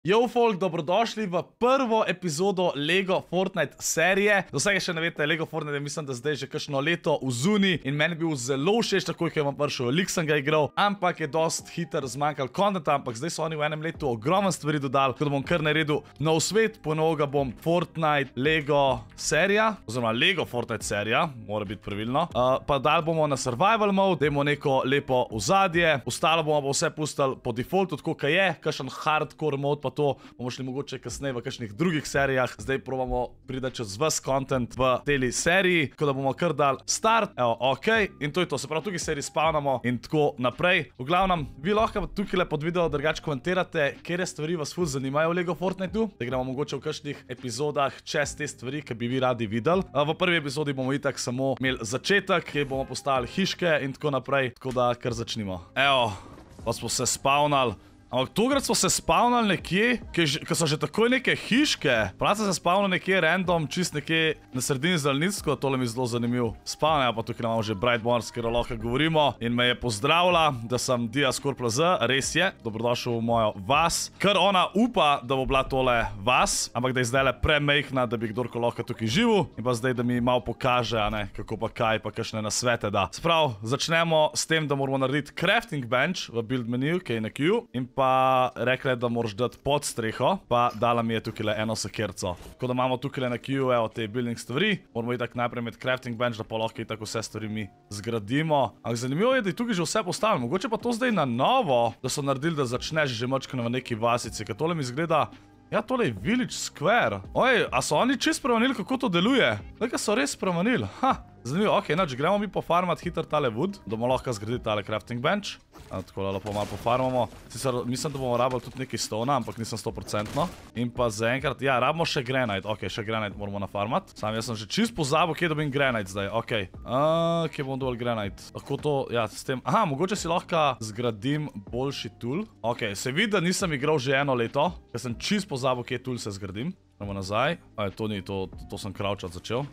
Yo, folk, dobrodošli v prvo epizodo Lego Fortnite serije. Za vsega še ne veste, Lego Fortnite je mislim, da zdaj že kakšno leto v zuni in meni je bil zelo všeč, takoj, ko je vam prišel, veliko sem ga igral, ampak je dost hiter zmanjkal kontenta, ampak zdaj so oni v enem letu ogromno stvari dodali, tako da bom kar naredil nov svet, ponovno ga bom Fortnite Lego serija, oziroma Lego Fortnite serija, mora biti pravilno. Pa dal bomo na survival mode, dajmo neko lepo ozadje, ostalo bomo vse pustili po defaultu, tako kot je, kakšen hardcore mode pa to bomo šli mogoče kasneje v kakšnih drugih serijah. Zdaj probamo priti čez ves content v teli seriji, tako da bomo kar dal start. Evo, ok, in to je to. Se pravi, tukaj seriji spavnamo in tako naprej. V glavnem, vi lahko tukaj le pod video drugače komentirate, kere stvari vas ful zanimajo v Lego Fortniteu, da gremo mogoče v kakšnih epizodah čez te stvari, ki bi vi radi videli. V prvi epizodi bomo itak samo imeli začetek, kjer bomo postavili hiške in tako naprej, tako da kar začnimo. Evo, pa smo se spavnali. Ampak tokrat smo se spavnali nekje, ko so že takoj neke hiške. Prav sem se spavnal nekje random, čist nekje na sredini Zelenicko, tole mi je zelo zanimiv. Spavnal, pa tukaj imamo že Brightborn, s katero lahko govorimo. In me je pozdravila, da sem Diascorplz, res je, dobrodošel v mojo vas. Ker ona upa, da bo bila tole vas, ampak da je zdaj le premejhna, da bi kdorkoli lahko tukaj živel. In pa zdaj, da mi malo pokaže, a ne, kako pa kaj, pa kakšne nasvete da. Sprav, začnemo s tem, da moramo narediti crafting bench v build menu, ki je na Q. In pa rekla je, da moraš dati pod streho, pa dala mi je tukaj le eno sekerco. Tako da imamo tukaj le na Q, evo, te building stvari. Moramo itak najprej imeti crafting bench, da pa lahko itak vse stvari mi zgradimo. Ampak zanimivo je, da je tukaj že vse postavljeno. Mogoče pa to zdaj na novo, da so naredili, da začneš že mačkano v neki vasici, ker tole mi izgleda. Ja, tole je Village Square. Oj, a so oni čisto spremenili, kako to deluje? Nekaj so res spremenili. Zanimivo, ok, znači gremo mi pofarmat hiter tale wood, da bomo lahko zgraditi tale crafting bench. Tako da lepo malo pofarmamo. Sicer mislim, da bomo rabili tudi nekaj stona, ampak nisem 100%. In pa zaenkrat, ja, rabimo še granite. Ok, še granite moramo nafarmat. Sam jaz sem že čist pozabil, kje dobim granite zdaj. Ok, kje bomo dovolj granite? Lahko to, ja, s tem. Aha, mogoče si lahko zgradim boljši tool. Ok, se vidi, da nisem igral že eno leto, ker sem čist pozabil, kje tool se zgradim. Gremo nazaj. To ni, to sem crouchat začel.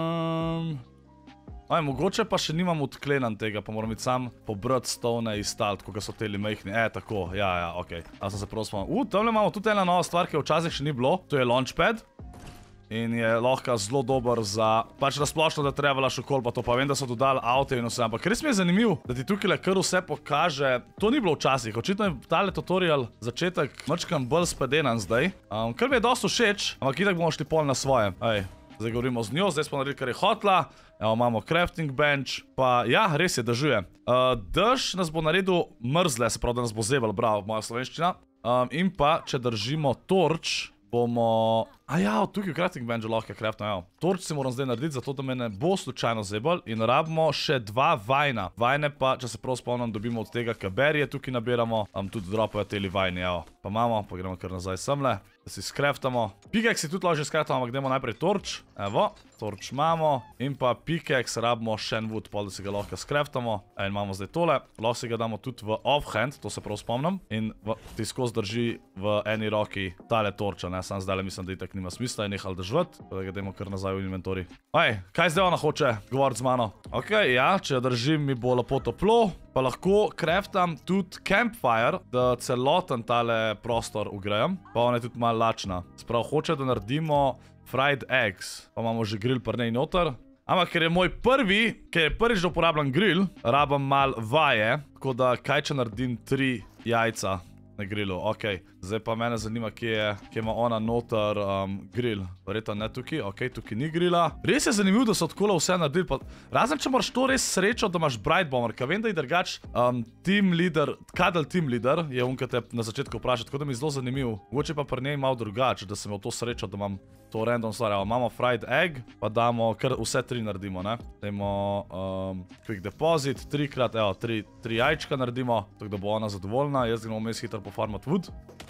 Mogoče pa še nimam odklenan tega, pa moram iti sam pobrati stone iz tal, tako so teli mehni. Tako, ja, ok. A sem se prav spomnil. Tamle imamo tudi ena nova stvar, ki včasih še ni bilo. To je launchpad. In je lahko zelo dober za, pač razplošno, da trebalaš okol, pa to pa vem, da so dodali avto in vse. Ampak res mi je zanimiv, da ti tukaj le kar vse pokaže. To ni bilo včasih. Očitno je tale tutorial začetek mačkam bolj spedenan zdaj. Kar mi je dosti všeč, ampak itak bomo šli pol na svoje. Zdaj govorimo z njo, zdaj smo naredili, kar je hotla. Evo, imamo crafting bench, pa ja, res je, držuje. Dež nas bo naredil mrzle, se pravi, da nas bo zebel, bravo, moja slovenščina. In pa, če držimo torč, bomo... tukaj v crafting benchu lahko craftno, evo. Torč si moram zdaj narediti, zato da me ne bo slučajno zebel. In rabimo še 2 vajna. Vajne pa, če se prav spomnim, dobimo od tega kaberije, tukaj nabiramo. Tudi dropajo teli vajni, evo. Pa imamo, pa gremo kar nazaj semle, da si skraftamo. Pickaxe si tudi lahko že skraftamo, ampak dajmo najprej torč. Evo, torč imamo. In pa pickaxe rabimo shenwood, pol da si ga lahko skraftamo. In imamo zdaj tole. Lahko si ga damo tudi v offhand, to se prav spomnim. In ti skozi drži v eni roki tale torča, ne? Sam zdaj mislim, da itak nima smisla in nehal držati, da ga dajmo kar nazaj v inventori. Kaj zdaj ona hoče govoriti z mano? Ok, ja, če držim, mi bo lepo toplo, pa lahko craftam tudi campfire, da celoten tale prostor ugrejem, pa ona je tudi malo lačna. Sprav, hoče, da naredimo fried eggs, pa imamo že grill prnej noter. Ampak, ker je moj prvič, da uporabljam grill, rabam malo vaje, tako da kaj, če naredim 3 jajca na grillu, ok. Zdaj pa mene zanima, kje ima ona noter grill. Verjetno ne tukaj, ok, tukaj ni grilla. Res je zanimivo, da so takole vse naredili, pa razen, če moraš to res srečo, da imaš Brightborn, ker vem, da je drugač team leader, Cuddle team leader, je on, ki te na začetku vpraša, tako da mi je zelo zanimiv. Mogoče pa pri njej malo drugače, da sem imel to srečo, da imam to random stvar. Imamo fried egg, pa damo, kar vse 3 naredimo, ne. Dajmo quick deposit, 3-krat, evo, 3 jajčka naredimo, tako da bo ona zadovoljna. Jaz gremo vmes hitro pofarmat wood.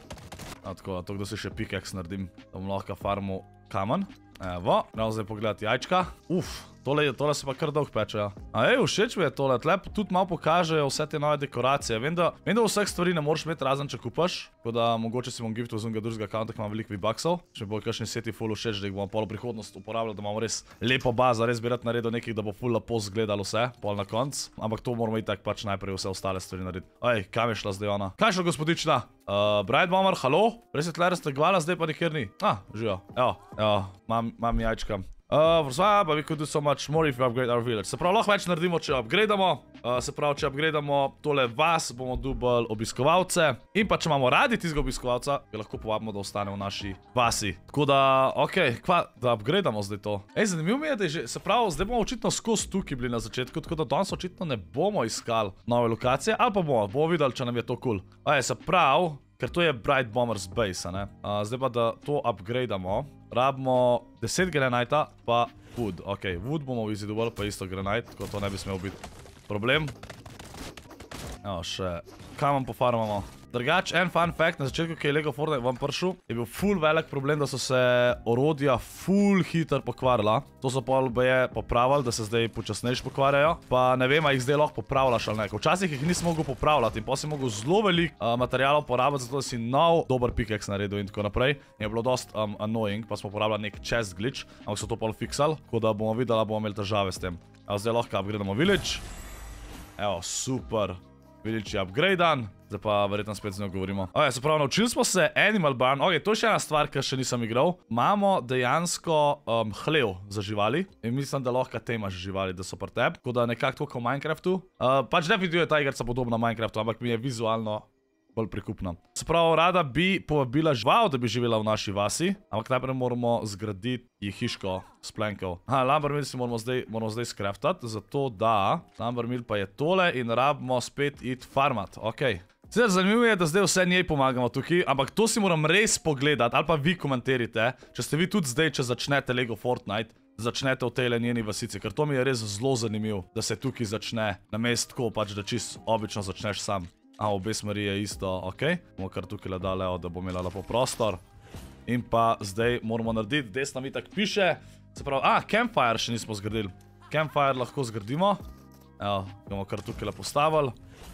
Tako da si še pickaxe naredim, da bom lahko farmu kamen. Evo, gremo zdaj pogledati jajčka. Tole se pa kar dolg peče, ja. A ej, všeč mi je tole, tle tudi malo pokažejo vse te nove dekoracije. Vem, da vseh stvari ne moreš imeti razen, če kupaš, tako da mogoče si bom giftal z unega drugega accounta, ki ima veliko V-bucksov. Če bo kakšni seti full všeč, da jih bomo pol v prihodnost uporabljali, da imamo res lepo bazo, res bi rad naredil nekih, da bo full lepo zgledalo vse, pol na konc. Ampak to moramo itak pač najprej vse ostale stvari narediti. Ej, kam je šla zdaj ona? Kaj je šla gospodična? Bright Bomber, halo? Res je tle raztegvala, zdaj pa nikjer ni. Živijo. Evo, mam jajčka. But we could do so much more if we upgrade our village. Se pravi, lahko več naredimo, če upgradamo. Se pravi, če upgradamo tole vas, bomo dobili obiskovalce. In pa če imamo radi tistega obiskovalca, ga lahko povabimo, da ostane v naši vasi. Tako da, okej, da upgradamo zdaj to. Ej, zanimivo mi je, da je že, se pravi, zdaj bomo očitno skozi tukaj bili na začetku, tako da danes očitno ne bomo iskali nove lokacije, ali pa bomo videli, če nam je to cool. Se pravi, ker to je Bright Bomber's base, ne? Zdaj pa, da to upgradamo. Rabimo 10 granita, pa wood. Ok, wood bomo vizidovali, pa isto granite, tako to ne bi smel biti problem. Evo še, kaj vam pofarmamo? Drugač, en fun fact, na začetku, ki je Lego Fortnite vam prišel, je bil full velik problem, da so se orodja full hitro pokvarila. To so popravili, da se zdaj počasnejš pokvarjajo. Pa ne vem, a jih zdaj lahko popravljaš ali ne. Včasih jih nisem mogel popravljati in pa si mogel zelo veliko materialov porabiti, zato da si nov dober pickaxe naredil in tako naprej. In je bilo dost annoying, pa smo uporabljali nek chest glitch, ampak so to pol fiksali, tako da bomo videli, da bomo imeli težave s tem. Evo, zdaj lahko upgradamo village. Evo, super. Village je upgradan. Zdaj pa verjetno spet z njo govorimo. Se pravi, naučili smo se Animal Barn. To je še ena stvar, kar še nisem igral. Imamo dejansko hlev za živali. In mislim, da lahko te imaš živali, da so pri tebi. Tako da nekako tako kot v Minecraftu. Pač definitivno je ta igrca podobna Minecraftu, ampak mi je vizualno bolj prikupna. Se pravi, rada bi povabila žival, da bi živela v naši vasi. Ampak najprej moramo zgraditi hiško s plenkov. Lumbermill si moramo zdaj skraftati, zato da Lumbermill pa je tole in rabimo spet iti farmat. Okej. Zdaj, zanimivo je, da zdaj vse njej pomagamo tukaj, ampak to si moram res pogledati, ali pa vi komentirite, če ste vi tudi zdaj, če začnete Lego Fortnite, začnete v tejle njeni vasici, ker to mi je res zelo zanimivo, da se tukaj začne, namesto tako pač, da čisto obično začneš sam. Obe smeri je isto, okej. Bomo kar tukaj le dali, da bo imela lepo prostor. In pa zdaj moramo narediti, desno mi tako piše, se pravi, campfire še nismo zgradili. Campfire lahko zgradimo. Evo, bomo kar tukaj le postavili.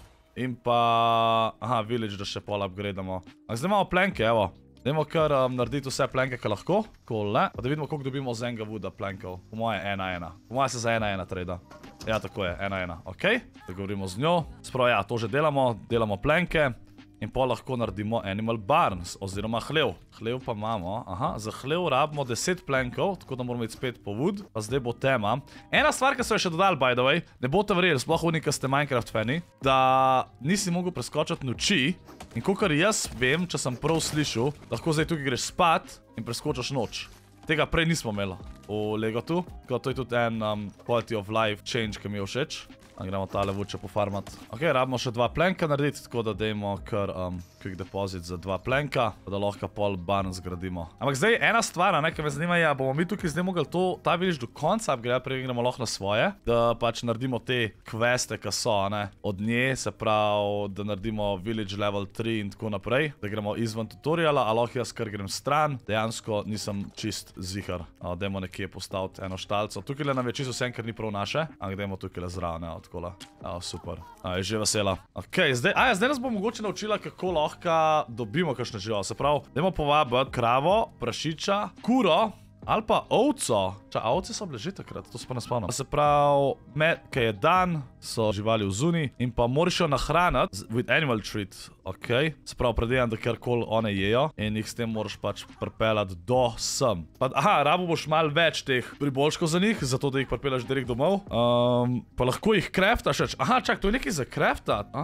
In pa, village, da še pol upgradamo. Zdaj imamo plenke, evo. Dajmo kar narediti vse plenke, ki lahko. Kole. Pa da vidimo, koliko dobimo z enega wooda plenkov. Po moje 1-1. Po moje se za 1-1 trada. Ja, tako je, 1-1. Okej, da govorimo z njo. Sprav, ja, to že delamo plenke. In pol lahko naredimo Animal Barns, oziroma hlev. Hlev pa imamo, za hlev rabimo 10 plenkov, tako da moramo iti spet po wood. Pa zdaj bo tema. Ena stvar, ki so jo še dodali, by the way, ne boste verjeli, sploh oni, ki ste Minecraft fani, da nisi mogel preskočiti noči. In kakor jaz vem, če sem prav slišal, lahko zdaj tukaj greš spat in preskočiš noč. Tega prej nismo imeli v Legotu, to je tudi en quality of life change, ki mi je všeč. Gremo tale vuče pofarmat. Ok, rabimo še 2 plenka narediti, tako da dajmo kar quick deposit za 2 plenka, da lahko pol barn zgradimo. Ampak zdaj ena stvar, ki me zanima je, bomo mi tukaj zdaj mogli ta village do konca upgrade, prej gremo lahko na svoje, da pač naredimo te queste, ki so, od nje, se pravi, da naredimo village level 3 in tako naprej, da gremo izven tutoriala, a lahko jaz kar grem stran, dejansko nisem čist zihar. Dajmo nekje postaviti eno štalco. Tukaj le nam je čisto vsem, ker ni prav naše, ampak dajmo tukaj le zraven, takole. Super. Je že vesela. Ok, zdaj nas bo mogoče naučila, kako lahko dobimo kakšne žival. Se pravi, dajmo povabiti kravo, prašiča, kuro ali pa ovco. Ovce so bile že takrat, to se pa ne spomnim. Se pravi, kaj je dan, so živali v zuni in pa moraš jo nahraniti with animal treat. Ok, se pravi, predvidevam, da kjerkoli one jejo in jih s tem moraš pač pripeljati do sem. Rabo boš malo več teh priboljškov za njih, zato da jih pripeljaš direkt domov. Pa lahko jih craftaš več. Čak, to je nekaj za craftati.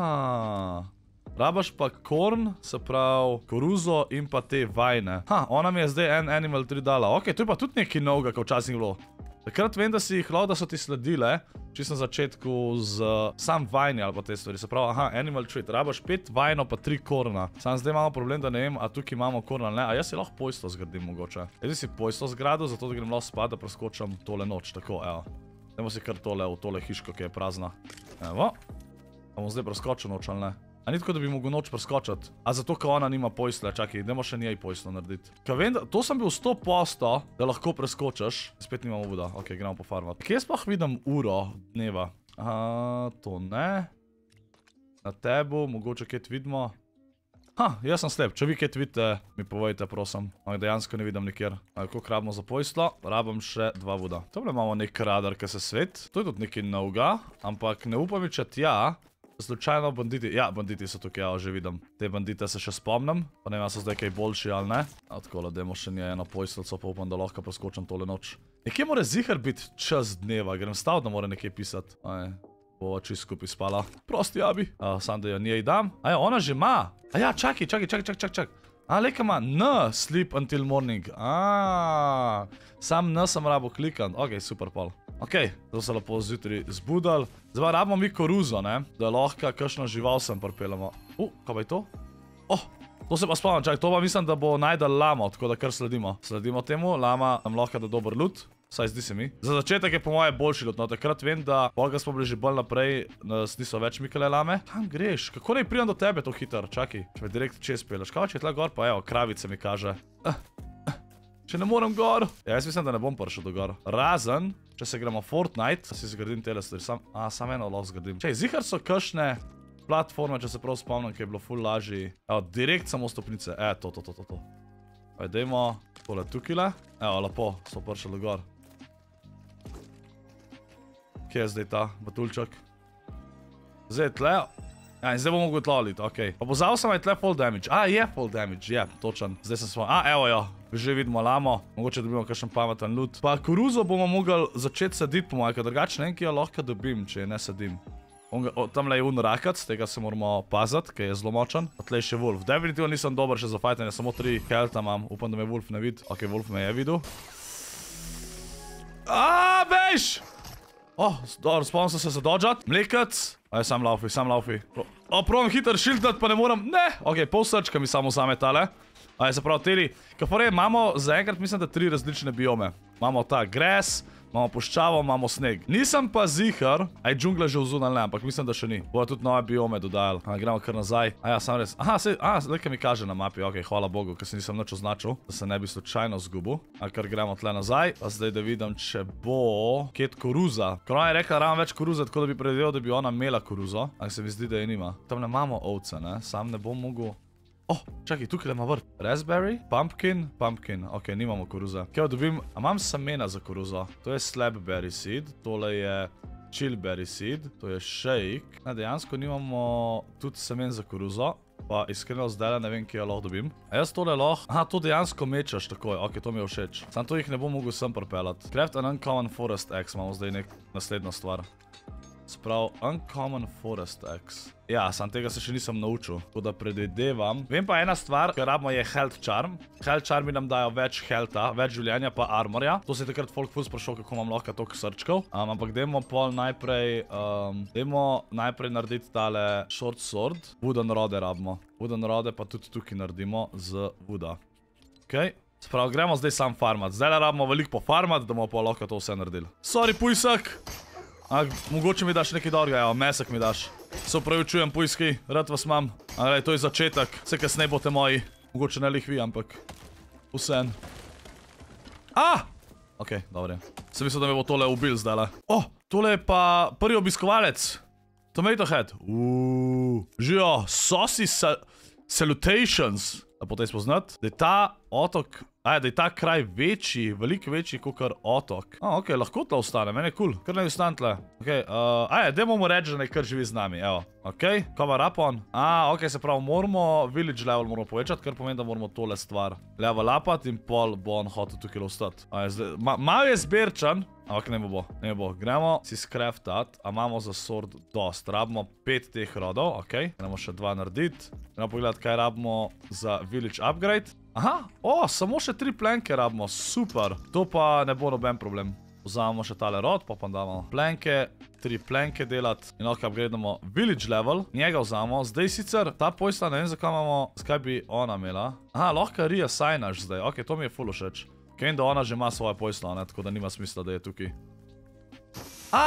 Rabaš pa korn, se pravi, koruzo in pa te vajne. Ona mi je zdaj en animal tree dala. Ok, to je pa tudi nekaj novega, kot včasih ni bilo. Takrat vem, da si jih lahko, da so ti sledile, čisto na začetku z sam vajni ali pa te stvari. Se pravi, animal treat. Rabaš 5 vajno pa 3 korna. Sam zdaj imamo problem, da ne vem, a tukaj imamo korn ali ne. A jaz si lahko pojsto zgradim mogoče. Jaz si pojsto zgradil, zato da grem lahko spat, da preskočam tole noč. Tako, evo. Dajmo si kar tole v tole hiško, ki je prazna. Evo. Bomo zdaj preskočil noč ali ne. A ni tako, da bi mogel noč preskočiti? A zato, ker ona nima pojsle, čakaj, idemo še njej pojslo narediti. Kaj vem, to sem bil 100%, da lahko preskočiš. Spet nimamo voda, ok, gremo pofarmati. Kje sploh vidim uro dneva? To ne. Na tebu, mogoče kje vidimo. Jaz sem slep, če vi kje vidite, mi povejte, prosim. Dejansko ne vidim nikjer. Koliko rabimo za pojslo? Rabim še 2 voda. Tole imamo nek radar, ki se svet. To je tudi nekaj novega, ampak ne upam če tja. Slučajno banditi, ja, banditi so tukaj, ja, že vidim. Te bandite se še spomnim, pa ne vem, so zdaj kaj boljši ali ne. Tako, dajmo še nje eno pojslco, pa upam, da lahko preskočim tole noč. Nekje mora ziher biti čas dneva, grem stav, da mora nekje pisati. Bova čisto skupaj spala. Prosti, abi. Sam da jo njej dam. Ona že ima. Ja, čakaj. Leka ima N, sleep until morning. Sam N sem rabo klikan. Ok, super pol. Ok, to se lepo zjutraj zbudal. Zdaj rabimo mi koruzo, ne? Da lahko kakšno žival sem pripeljamo. Kaj pa je to? To se pa spomnim, čakaj, to pa mislim, da bo najdel lamo, tako da kar sledimo. Sledimo temu, lama nam lahko da dober loot. Saj zdi se mi. Za začetek je po moje boljši loot, no takrat vem, da polga smo bili že bolj naprej, nas niso več mikale lame. Kam greš? Kako naj pridem do tebe to hiter? Čakaj, če me direkt čez peleš. Kaj če je tle gor, pa evo, kravice mi kaže. Če ne moram gor. Ja, jaz mislim, da ne bom prišel do gor. Razen, če se gremo Fortnite, si zgradim tele stvari. Sam eno lahko zgradim. Čej, zihar so kakšne platforme, če se prav spomnim, ki je bilo ful lažji. Evo, direkt samo stopnice. To. Dajmo tole tukile. Evo, lepo, so prišli gor. Kje je zdaj ta batulček? Zdaj je tle. In zdaj bom mogel tloliti, okej. Pa pozal sem je tle full damage. Je full damage, je, točen. Zdaj sem svoj. Evo jo, že vidimo lamo. Mogoče dobimo kakšen pameten loot. Pa koruzo bomo mogli začeti saditi po moje, ker drugače ne vem, ki jo lahko dobim, če je ne sadim. Tamle je un rakac, tega se moramo paziti, ker je zelo močen. Pa tle je še Wolf. Definitivno nisem dober še za fajtanje, samo 3 healtha imam. Upam, da me Wolf ne vidi. Ok, Wolf me je videl. Bež! Dobro, spomnim sem se zadodžati. Mlekac. Sam laufi. Probam hiter šildat, pa ne moram. Ne! Ok, pol srčka mi samo vzame tale. Se pravi, teli. Kafore, imamo zaenkrat, mislim, da 3 različne biome. Imamo ta gres, imamo puščavo, imamo sneg. Nisem pa zihar, džungla že vzun ali ne, ampak mislim, da še ni. Bojo tudi nove biome dodajali. Gremo kar nazaj. Sam res. Zdaj mi kaže na mapi, ok, hvala Bogu, ker se nisem nič označil, da se ne bi slučajno zgubil. Kar gremo tle nazaj, pa zdaj da vidim, če bo kjet koruza. Ker ona je rekla, rabam več koruze, tako da bi predvidel, da bi ona imela koruzo. Se mi zdi, da je nima. Tam ne imamo ovce, ne? Sam ne bom mogel. Čakaj, tukaj ima vrt. Raspberry, pumpkin, ok, nimamo koruze. Kaj dobim, imam semena za koruzo. To je slabberry seed, tole je chillberry seed, to je shake. Dejansko nimamo tudi semen za koruzo, pa iskreno zdaj ne vem, kje jo lahko dobim. Jaz tole lahko, to dejansko mečaš takoj, ok, to mi je všeč. Sam to jih ne bom mogel sem pripeljati. Craft an uncommon forest axe, imamo zdaj naslednjo stvar. Sprav, Uncommon Forest Axe. Ja, sam tega se še nisem naučil, tako da predvidevam. Vem pa ena stvar, ki rabimo je Health Charm. Health Charmi nam dajo več healtha, več življenja pa armorja. To se je takrat folk ful sprašal, kako imam lahko toliko srčkov. Ampak dajmo pol najprej, najprej narediti tale short sword. Wooden rode rabimo. Wooden rode pa tudi tukaj naredimo z wooda. Ok. Sprav, gremo zdaj sam farmat. Zdaj rabimo veliko pofarmat, da bomo pa lahko to vse naredili. Sorry, pujsak! Mogoče mi daš nekaj dobrega, evo, mesek mi daš. Se upravičujem, pujski, rad vas imam. Glej, to je začetek, vse kasneje boste moji. Mogoče ne lih vi, ampak vsem. Ok, dobro. Sem mislil, da me bo tole ubil zdajle. Tole je pa prvi obiskovalec. Tomato Head. Žijo, Saucy Salutations. Da potem spoznati, da je ta otok, da je ta kraj večji, veliko večji kot otok. Ok, lahko tle ostane, meni je cool, kar naj ostane tle. Ok, dajmo mu reči, da naj kar živi z nami, evo. Ok, cover up on. Ok, se pravi, moramo village level moramo povečati, kar pomeni, da moramo tole stvar level upati in pol bo on hotel tukaj ostati. Malo je zberčan, ampak ne bo. Gremo si skraftat, imamo za sword dost. Rabimo 5 teh rodov, ok. Gremo še 2 narediti. Gremo pogledati, kaj rabimo za village upgrade. Samo še 3 plenke rabimo, super. To pa ne bo noben problem. Vzamemo še tale rod, pa damo plenke, 3 plenke delati in lahko upgrademo village level. Njega vzamemo, zdaj sicer ta pojsla, ne vem zakaj imamo, zakaj bi ona imela. Lahko reassignaš zdaj, ok, to mi je ful všeč. Ker vem, da ona že ima svoje pojslo, tako da nima smisla, da je tukaj.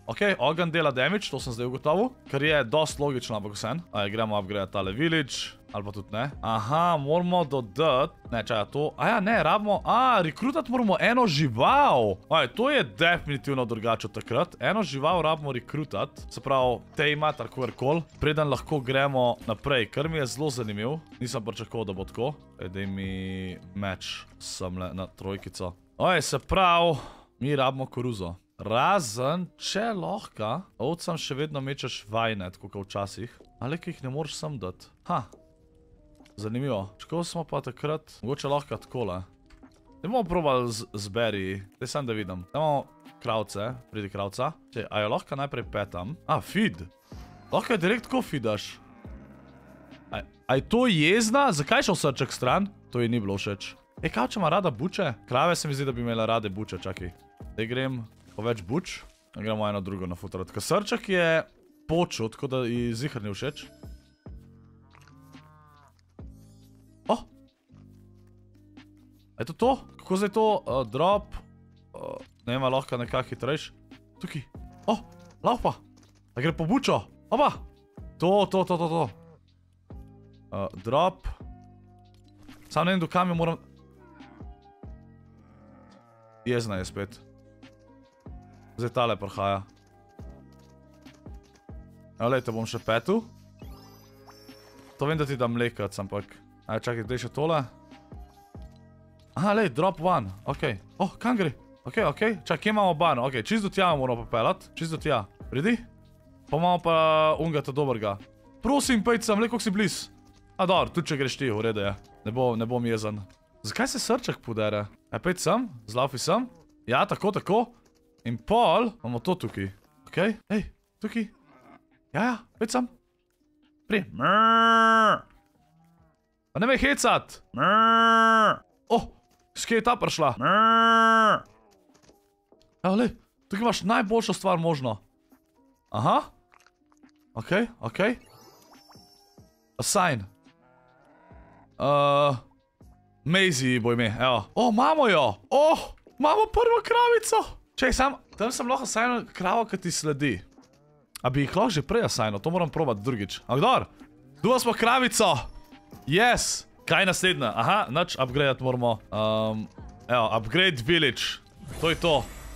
Ok, ogen dela damage, to sem zdaj ugotovil. Kar je dost logično, ampak vsem. Gremo upgrade tale village. Ali pa tudi ne. Aha, moramo dodati. Ne, čaj, to. Ne, rabimo. Rekrutati moramo eno žival. To je definitivno drugače od takrat. Eno žival rabimo rekrutati. Se pravi, tejmat ali kakorkoli. Preden lahko gremo naprej, kar mi je zelo zanimiv. Nisem pričakoval, da bo tako. Daj mi meč semle na trojkico. Se pravi, mi rabimo koruzo. Razen, če lahko, ovcam še vedno mečeš vajne, tako kot včasih. Ali ki jih ne moreš sem dati. Zanimivo. Čakaj smo pa takrat, mogoče lahko takole. Ne bomo probali z beriji. Daj sem da vidim. Dajmo kravce, pridi kravca. A jo lahko najprej petam? Feed. Lahko je direkt ko feedaš. A je to jezna? Zakaj šel srček stran? To ji ni bilo všeč. Kaj če ima rada buče? Krave se mi zdi, da bi imela rade buče, čakaj. Daj grem po več buč. Gremo eno drugo na futrati. Ker srček je počut, tako da ji zihar ni všeč. Je to to? Kako zdaj to? Drop. Ne vem, lahko nekako hitrejš. Tukaj. Laupa. Da gre po bučo. Opa. To. Drop. Sam ne vem, do kam jo moram... Jezna je spet. Zdaj tale prihaja. Lej, te bom še petu. To vem, da ti da mlekac, ampak... Čakaj, daj še tole. Lej, drop one. Okej. Kam gre? Okej. Čakaj, kje imamo ban? Okej, čist do tja moramo popeljati. Čist do tja. Pridi? Pa imamo pa ungata dobrega. Prosim, pejt sem, le koliko si bliz. Dobro, tudi če greš ti, v redu je. Ne bom jezen. Zakaj se srček podere? Pejt sem, zlaufi sem. Ja, tako. In pol, imamo to tukaj. Okej, ej, tukaj. Ja, pejt sem. Pri. Pa ne me hecat. Skje je ta prišla? Lej, tukaj imaš najboljšo stvar možno. Aha. Okej. Assign. Maisie bo ime, evo. Imamo jo. Imamo prvo kravico. Čej, tam sem lahko assignal kravo, ki ti sledi. A bi jih lahko že prej assignal, to moram probati drugič. Ampak dobro, smo kravico. Yes. Kaj je naslednja? Nič upgradeati moramo. Evo, upgrade village. To je to.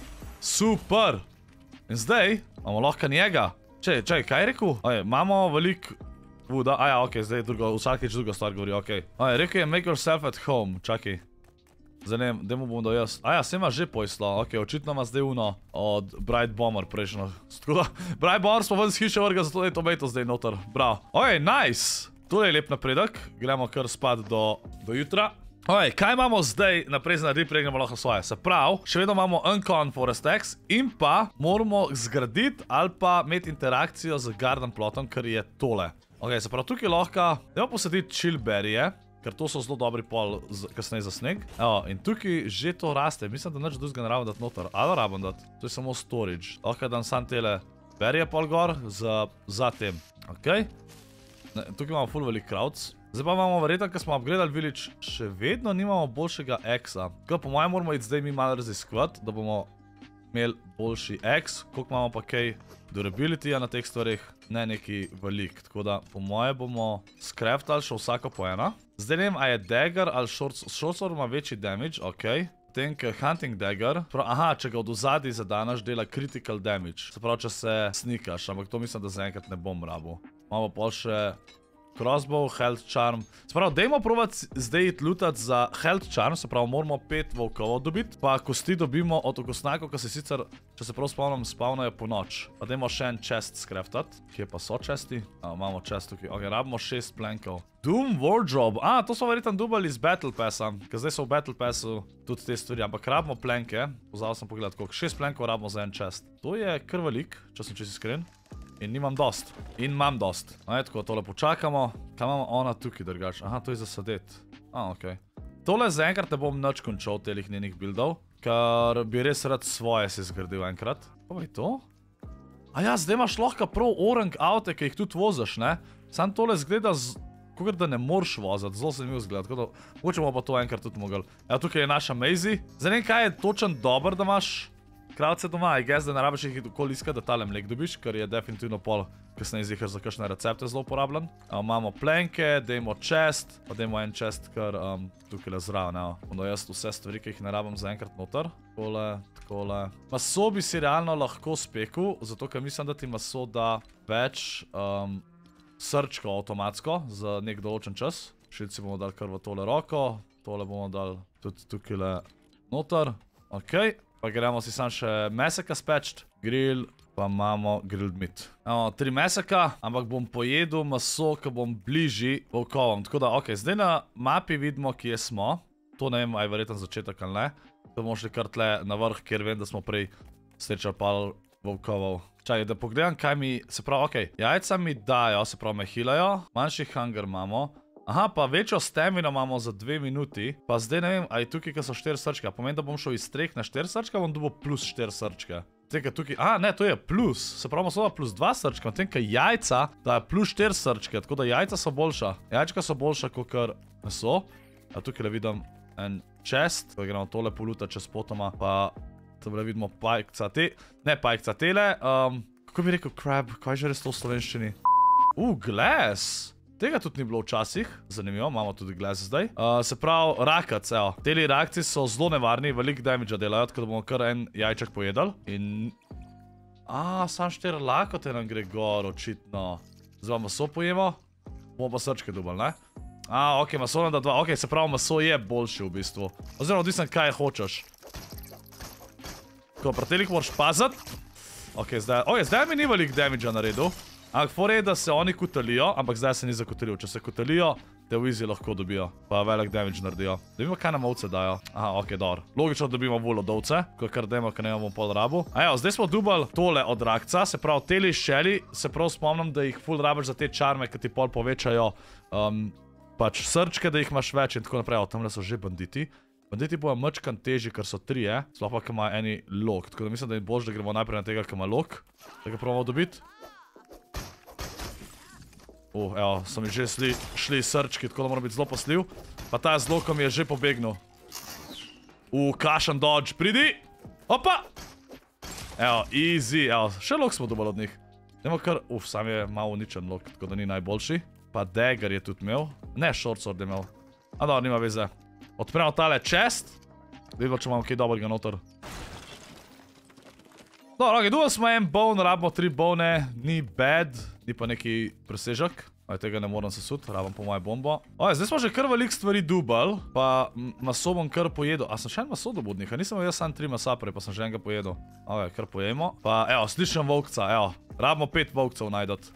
Super. In zdaj imamo lahko njega. Čaj, kaj je rekel? Imamo veliko vuda. Okej, zdaj vsakeč druga stvar govori, okej. Rekel je make yourself at home. Čakaj. Zdaj ne vem, dajmo bom da jaz. Se ima že poislo. Okej, očitno ima zdaj uno od Bright Bomber prejšnjo. Bright Bomber smo ven z hiše vrga, zato je to mejto zdaj noter. Bravo. Nice. Tole je lep napredek, gremo kar spat do jutra. Kaj imamo zdaj naprej za narediti, prej gremo lahko svoje? Se pravi, še vedno imamo Uncommon Forest X in pa moramo zgraditi ali pa imeti interakcijo z Garden Plotom, kar je tole. Se pravi, tukaj lahko, dajmo posaditi chillberryje, ker to so zelo dobri pol kasneje za sneg. In tukaj že to raste, mislim, da nič drugega ne rabim dati noter, ali rabim dati, to je samo storage. Lahko dam sam tele berryje pol gor za tem, okej? Tukaj imamo full velik crowds. Zdaj pa imamo verjetno, ker smo upgradali village, še vedno nimamo boljšega X-a. Po mojem moramo iti zdaj mi malo raziskovati, da bomo imeli boljši X. Koliko imamo pa kaj durability-ja na teh stvarih? Ne neki velik. Tako da po moje bomo scraftali še vsako po ena. Zdaj ne vem, a je dagger ali shortsword ima večji damage, okej. Potem, ker hunting dagger, če ga od ozadij zadanaš, dela critical damage. Se pravi, če se snikaš, ampak to mislim, da zaenkrat ne bom rabil. Imamo pol še crossbow, health charm. Se pravi, dajmo probati zdaj iti lootati za health charm, se pravi, moramo 5 volkovov dobiti, pa kosti dobimo od okosnjakov, ki se sicer, če se prav spomnim, spavnajo po noč. Pa dajmo še en chest scraftati. Kje pa so chesti? Imamo chest tukaj. Rabimo 6 plankov. Doom Wardrobe. To smo verjetno dobili iz Battle Passa, ker zdaj so v Battle Passu tudi te stvari, ampak rabimo planke. Pozval sem pogledati, koliko. 6 plankov rabimo za en chest. To je kar velik, če sem čisto iskren. In nimam dost. In imam dost. Tako, tole počakamo. Kaj imamo ona tukaj drugače? To je za sadeti. Okej. Tole zaenkrat ne bom nič končal telih njenih buildov, ker bi res rad svoje si zgradil enkrat. Pa je to? Zdaj imaš lahko prav orang avte, ki jih tudi vozaš, ne? Sam tole zgleda, kakor da ne moreš vozati. Zelo se mi vzgleda, tako da mogoče bomo pa to enkrat tudi mogli. Tukaj je naša Maisie. Zdaj ne vem, kaj je točen dober, da imaš kravce doma, I guess, da ne rabiš jih okoli iskati, da tale mlek dobiš, ker je definitivno pol kasneje zihar za kakšne recepte zelo uporabljen. Imamo plenke, dajmo chest, pa dajmo en chest, kar tukaj le zraven, evo. Onda jaz vse stvari, ki jih ne rabim zaenkrat noter. Takole. Maso bi si realno lahko spekel, zato ker mislim, da ti maso da več srčkov avtomatsko za nek določen čas. Šilci bomo dali kar v tole roko, tole bomo dali tudi tukaj le noter. Ok, pa gremo si sam še meseka spečt, grill, pa imamo grilled meat. Imamo 3 meseka, ampak bom pojedel maso, ko bom bližji volkovom. Tako da, ok, zdaj na mapi vidimo, kje smo. To ne vem, aj verjetno začetek ali ne. To bomo šli kar tle na vrh, kjer vem, da smo prej srečali pal volkovov. Čakaj, da pogledam, kaj mi, se pravi, ok, jajca mi dajo, se pravi, me healajo, manjši hunger imamo. Aha, pa večjo stamino imamo za 2 minuti, pa zdaj ne vem, aj tukaj, ko so 4 srčke, pomeni, da bom šel iz 3 na 4 srčke, bom dobil plus 4 srčke. Tega tukaj, ne, to je plus, se pravi, imamo plus 2 srčke, tem, kaj jajca dajo plus 4 srčke, tako da jajca so boljša. Jajčka so boljša, kakor meso. A tukaj le vidim en chest, ko gremo tole poluta čez potoma, pa tole vidimo pajkca tele, kako bi rekel crab, kaj že res to v slovenščini? Glass! Tega tudi ni bilo včasih, zanimivo, imamo tudi glass zdaj. Se pravi, rakac, evo. Teli rakci so zelo nevarni, veliko damage delajo, tako da bomo kar en jajček pojedali. In... sam 4 lakote nam gre gor, očitno. Zdaj maso pojemo, bomo pa srčke dubali, ne? Ok, maso nam da 2, ok, se pravi, maso je boljši v bistvu. Oziroma, odvisno, kaj hočeš. Tako, pri telih moraš paziti. Ok, zdaj mi ni veliko damage naredil. Ampak fore je, da se oni kutalijo, ampak zdaj se ni zakutalil. Če se kutalijo, te v easy lahko dobijo. Pa velik damage naredijo. Da vidimo, kaj nam ovce dajo. Aha, ok, dobro. Logično dobimo bolj od ovce, ko kar dajmo, ko ne imamo pol rabu. Zdaj smo dubali tole od rakca, se pravi, teli šeli, se prav spomnim, da jih ful rabiš za te čarme, ki ti pol povečajo pač srčke, da jih imaš več in tako naprej. Tamle so že banditi. Banditi bojo mačkan težji, ker so 3, sploh pa, ki ima eni lok. Tako da mislim, da je boljše, da gremo najprej na tega, ki ima lok. Da ga probamo dobiti. Evo, so mi že šli srčki, tako da moram biti zelo pasljiv. Pa ta z lokom je že pobegnil. Kašen dodge, pridi! Opa! Evo, easy, evo, še lok smo dobili od njih. Nemo kar, sam je malo uničen lok, tako da ni najboljši. Pa dagger je tudi imel. Ne, short sword je imel. Dobro, nima veze. Odpremo tale chest. Vidimo, če imamo kaj dobrega noter. Dobro, ok, dovolj smo en bone, rabimo 3 bone, ni bad, ni pa neki presežek. Tega ne moram sesut, rabim po moje bombo. Zdaj smo že kar veliko stvari dubali, pa maso bom kar pojedel. A sem še en maso dobil od njih? Nisem imel jaz sam 3 masa prej, pa sem že enega pojedel. Ok, kar pojemo. Pa evo, slišam volkca, evo. Rabimo 5 volkcev najdati.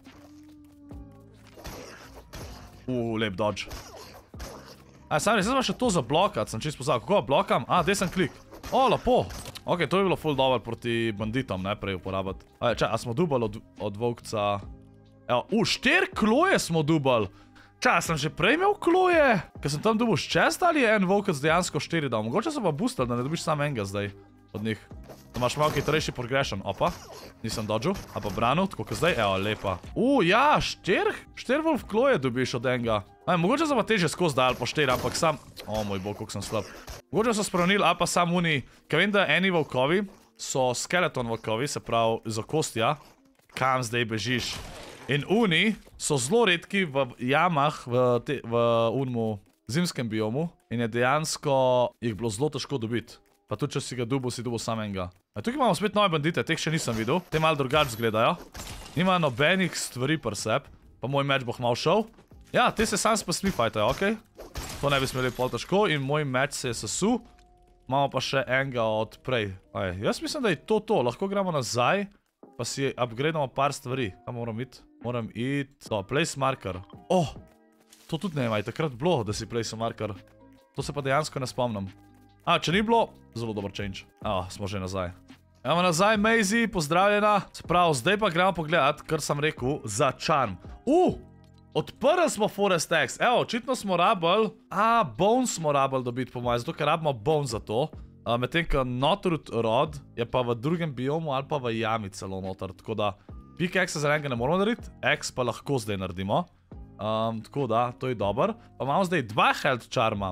Lep dodge. Sam res, zdaj smo še to zablokat, sem čisto pozabil. Kako blokam? Desen klik. Lepo. Ok, to je bilo full dobro proti banditom, ne prej uporabiti. Čaj, a smo dubali od volkca? Evo, 4 kloje smo dubali. Čaj, sem že prej imel kloje? Ker sem tam dubil s chest ali je en volkec dejansko 4 dal? Mogoče so pa boostali, da ne dobiš sam enega zdaj od njih. Da imaš malo hitrejši progression. Opa, nisem dodžil, a pa branil, tako kot zdaj. Evo, lepa. Ja, 4 wolf kloje dobiš od enega. Mogoče so pa teže skozi dali po 4, ampak sam... moj bog, koliko sem slab. Mogoče so spremenili, ali pa sam uni... Ker vem, da eni volkovi so skeleton volkovi, se pravi iz okostja. Kam zdaj bežiš? In uni so zelo redki v jamah v unmu zimskem biomu. In je dejansko jih bilo zelo težko dobiti. Pa tudi, če si ga dubil, si dubil sam enega. Tukaj imamo spet nove bandite, teh še nisem videl. Te malo drugače izgledajo. Nima nobenih stvari pri sebi. Pa moj meč bo malo šel. Ja, te se sam s pastmi fajtajo, okej. To ne bi smeli pol težko in moj meč se je sesul. Imamo pa še enega od prej. Jaz mislim, da je to. Lahko gremo nazaj, pa si upgradeamo par stvari. Kam moram iti? Moram iti... place marker. To tudi ne ima, je takrat bilo, da si place marker. To se pa dejansko ne spomnim. Če ni bilo, zelo dober change. Smo že nazaj. Evo nazaj, Maisie, pozdravljena. Se pravi, zdaj pa gremo pogledat, kar sem rekel, za charm. Odprli smo Forest X. Evo, očitno smo rabili... bone smo rabili dobiti po moje, zato ker rabimo bone za to. Medtem, ko Notrud rod je pa v drugem biomu ali pa v jami celo noter. Tako da, pickaxe za enega ne moramo narediti, X pa lahko zdaj naredimo. Tako da, to je dober. Pa imamo zdaj 2 health charma.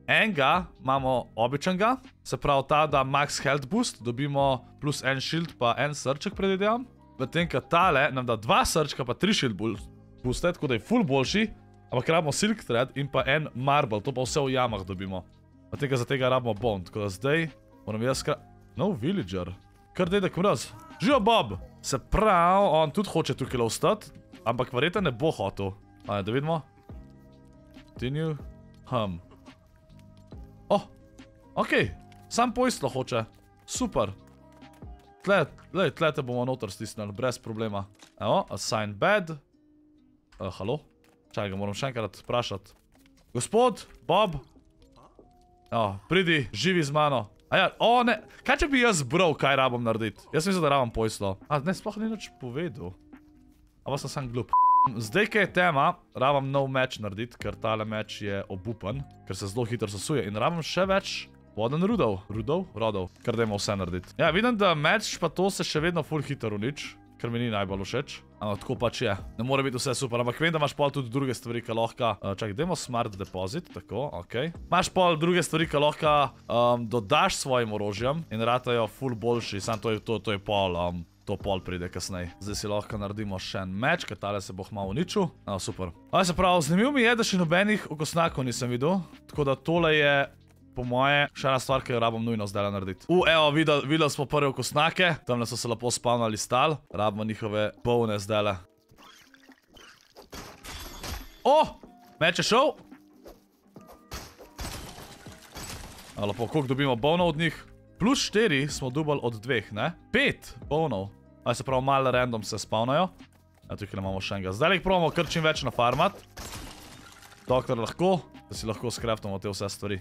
enega imamo običnega, se pravi ta, da max health boost, dobimo plus en shield pa en srček predvidevam. Medtem ko tale nam da 2 srčka pa 3 shield booste, tako da je full boljši, ampak rabimo silk thread in pa en marble, to pa vse v jamah dobimo. Medtem ko za tega rabimo bone, tako da zdaj moram jaz No villager. Kar dedek mraz. Živo Bob! Se pravi, on tudi hoče tukaj ostati, ampak verjetno ne bo hotel. Ajde, da vidimo. Continue. Okej. Sam poistlo hoče. Super. Tle te bomo noter stisnili, brez problema. Evo, assign bed. Halo? Čaj, ga moram še enkrat vprašati. Gospod, Bob. Pridi, živi z mano. Aja, ne. Kaj če bi jaz bral, kaj rabam narediti? Jaz mislim, da rabam poistlo. Ne, sploh ni nič povedal. Ampak sem sam glup. Zdaj, kaj je tema, rabam nov meč narediti, ker tale meč je obupan, ker se zelo hitro sesuje. In rabam še več voden rodov, ker dajmo vse narediti. Ja, vidim, da meč pa to se še vedno full hitro unič, ker mi ni najbolj všeč. Tako pač je. Ne more biti vse super, ampak vem, da imaš pol tudi druge stvari, ki lahko... Čakaj, dajmo smart deposit, tako, okej. Imaš pol druge stvari, ki lahko dodaš svojim orožjem in ratajo full boljši, sam to je pol... To pol pride kasnej. Zdaj si lahko naredimo še en meč, ker tale se bo malo uničil. Super. Se pravi, zanimivo mi je, da še nobenih okosnakov nisem videl. Tako da tole je, po moje, še ena stvar, ki jo rabam nujno zdaj narediti. Evo, videli smo prve okosnake. Tamle so se lepo spavnali stal. Rabimo njihove bone zdajle. Meč je šel. Lepo, koliko dobimo bonov od njih? Plus 4 smo dobili od 2, ne? 5 bonov. Se pravi, malo random se spavnajo. Tukaj imamo še enega. Zdaj jih probamo kar čim več nafarmat. Doktor lahko, da si lahko skreftamo te vse stvari.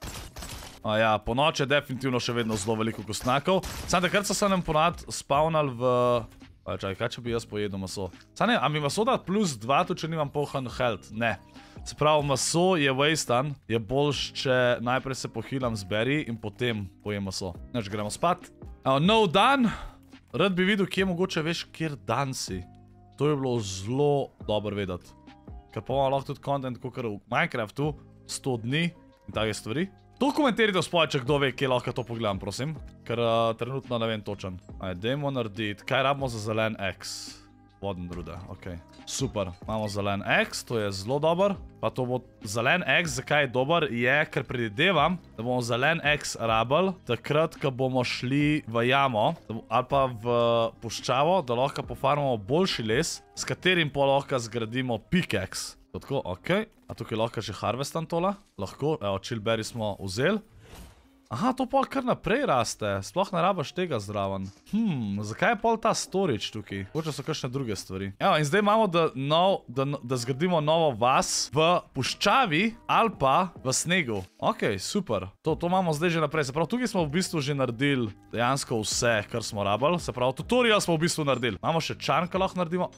Ja, po noči je definitivno še vedno zelo veliko kostnakov. Sam takrat so se nam ponad spavnali v... Čakaj, kaj če bi jaz pojedel maso? Sam ne, a mi maso da plus 2, tudi če nimam polhan health? Ne. Se pravi, maso je wastan, je boljš, če najprej se pohilam z berry in potem pojem maso. Neč, gremo spat. No dan. Rad bi videl, kje mogoče veš, kjer dan si. To je bilo zelo dobro vedeti. Ker pa imamo lahko tudi content, kot v Minecraftu, 100 dni in take stvari. To komentirajte v spodaj, če kdo ve, kje lahko to pogledam, prosim. Ker trenutno ne vem točen. Dajmo narediti. Kaj rabimo za zelen X? Voden rude, okej. Super, imamo zelen X, to je zelo dober. Pa to bo zelen X, zakaj je dober, je, ker predvidevam, da bomo zelen X rabili takrat, ko bomo šli v jamo ali pa v puščavo, da lahko pofarmamo boljši les, s katerim pa lahko zgradimo pickaxe. Tako, okej. A tukaj lahko že harvestam tola? Lahko, evo, chillberry smo vzeli. Aha, to pol kar naprej raste. Sploh ne rabaš tega zraven. Zakaj je pol ta storage tukaj? Hoče so kakšne druge stvari. Evo, in zdaj imamo, da zgradimo novo vas v puščavi ali pa v snegu. Okej, super. To imamo zdaj že naprej. Se pravi, tukaj smo v bistvu že naredili dejansko vse, kar smo rabili. Se pravi, tutorial smo v bistvu naredili. Imamo še charm, kar lahko naredimo.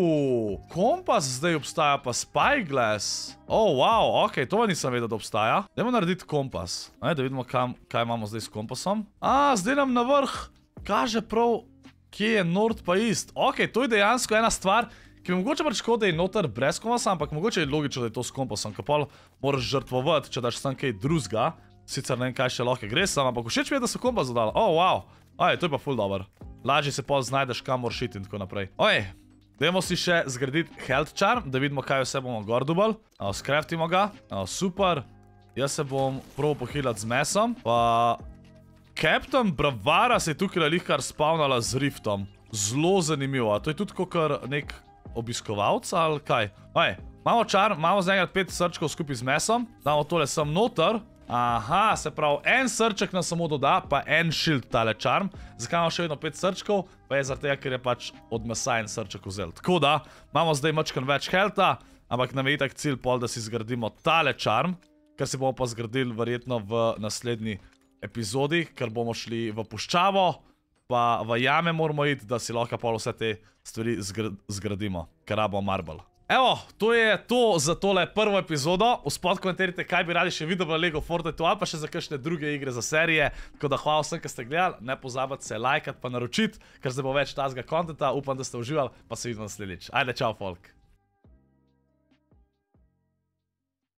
Kompas zdaj obstaja, pa spyglass. Wow, okej, to nisem vedel, da obstaja. Dajmo narediti kompas. Da vidimo, kaj imamo zdaj s kompasom. Zdaj nam na vrh kaže prav, kje je north pa east. Okej, to je dejansko ena stvar, ki mi mogoče škoda, da je noter brez kompasa, ampak mogoče je logično, da je to s kompasom, ker pol moraš žrtvovati, če daš sam kaj drugega. Sicer ne vem, kaj še lahko gre sam, ampak všeč mi je, da so kompas dodali. Wow. To je pa ful dober. Lažje se pol znajdeš, kam moraš iti in tako naprej. Dajmo si še zgraditi health charm, da vidimo, kaj vse bomo gor dobili. Skreftimo ga. Super. Jaz se bom proval pohilati z mesom. Pa... Captain Bravara se je tukaj lihkar spavnala z riftom. Zelo zanimivo. To je tudi kakor nek obiskovalc ali kaj? Imamo charm, imamo zaenkrat 5 srčkov skupaj z mesom. Damo tole sem noter. Aha, se pravi, en srček nam samo doda, pa en shield tale charm. Zakaj imamo še vedno 5 srčkov? Pa je zaradi tega, ker je pač od mesa en srček vzel. Tako da, imamo zdaj mačkan več healtha, ampak nam je itak cilj pol, da si zgradimo tale charm, ker si bomo pa zgradili verjetno v naslednji epizodi, ker bomo šli v puščavo, pa v jame moramo iti, da si lahko pol vse te stvari zgradimo, ker rabimo marble. Evo, to je to za tole prvo epizodo. Vspod komentirajte, kaj bi radi še videli v Lego Fortniteu ali pa še za kakšne druge igre za serije. Tako da hvala vsem, ki ste gledali. Ne pozabite se lajkati pa naročiti, ker zdaj bo več tazga kontenta. Upam, da ste uživali, pa se vidimo naslednjič. Ajde, čau, folk.